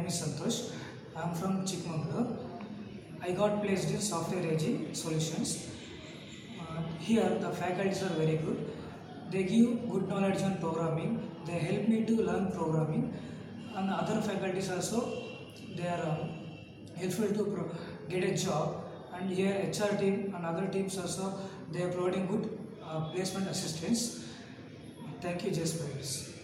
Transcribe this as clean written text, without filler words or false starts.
name is Santhosh. I am from Chikmagalur. I got placed in software AG solutions. Here the faculties are very good. They give good knowledge on programming. They help me to learn programming. And other faculties also, they are helpful to get a job. And here HR team and other teams also, they are providing good placement assistance. Thank you, Jspiders.